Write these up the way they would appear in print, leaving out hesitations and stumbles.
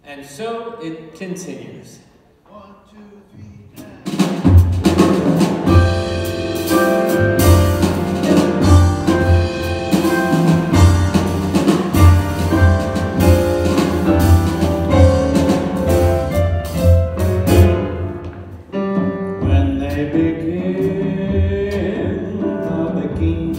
And so it continues. 1, 2, 3, When they begin the beguine,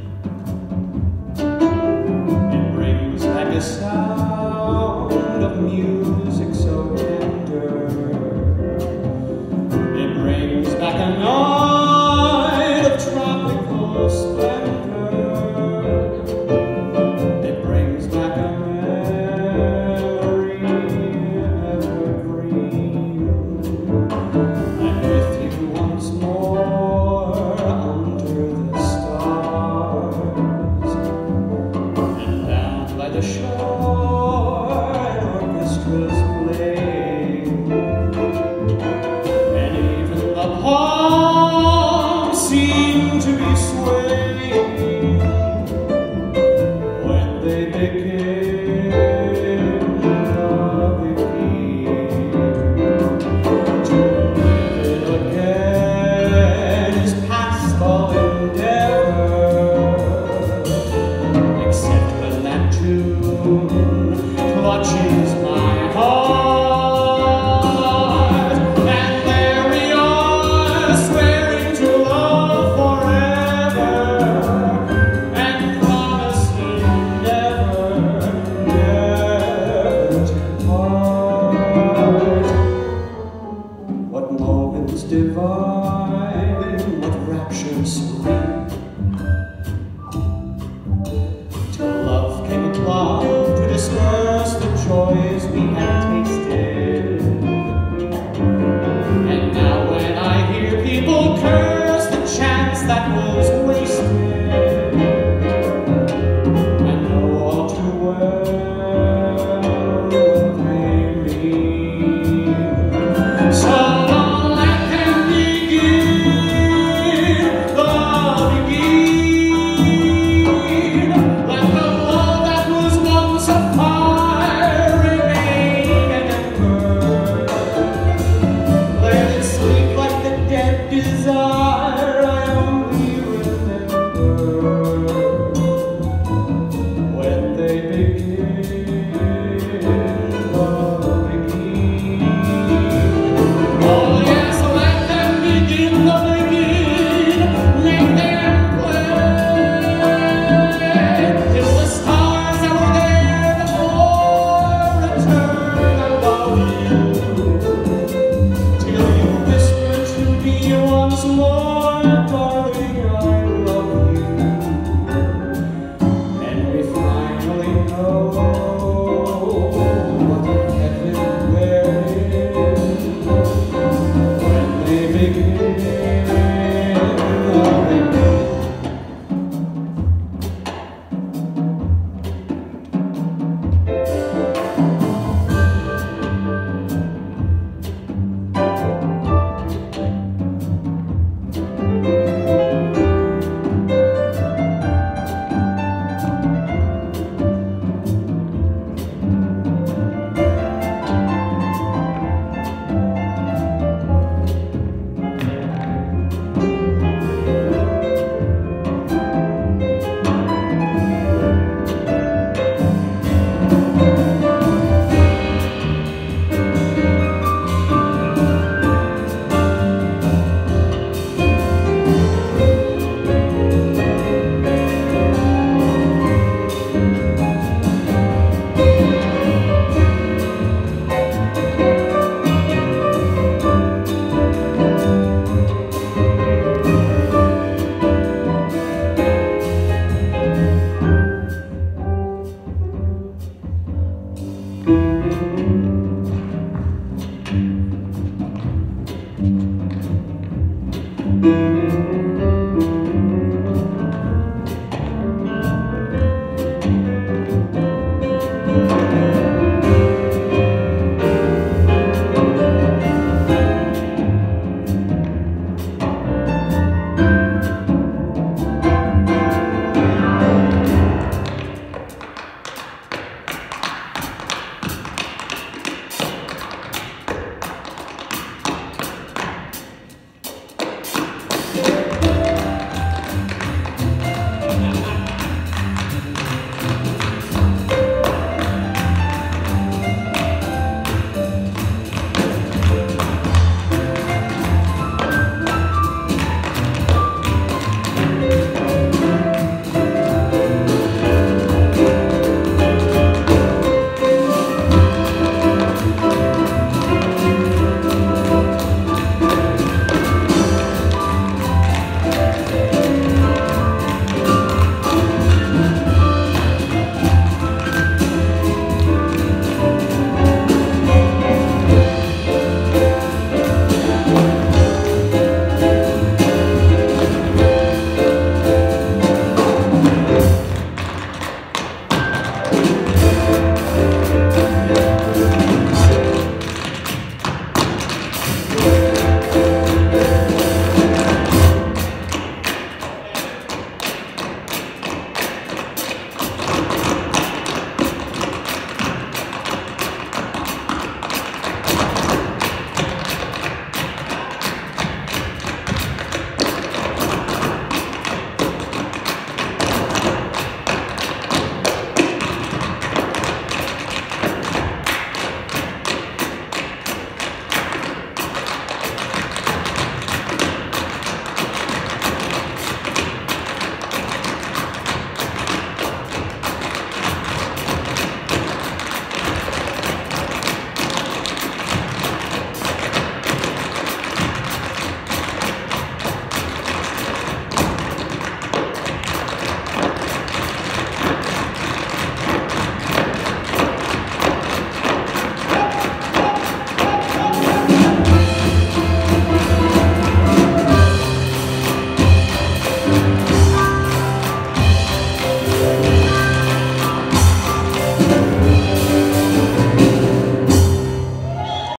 it brings back a sound of music so tender. It brings back a night of tropical splendor. It brings back a memory evergreen. I'm with you once more under the stars, and down by the shore an orchestra's playing, and even the palms seem to be swaying when they begin the beguine. To live it again is past all endeavor, except when that tune clutches my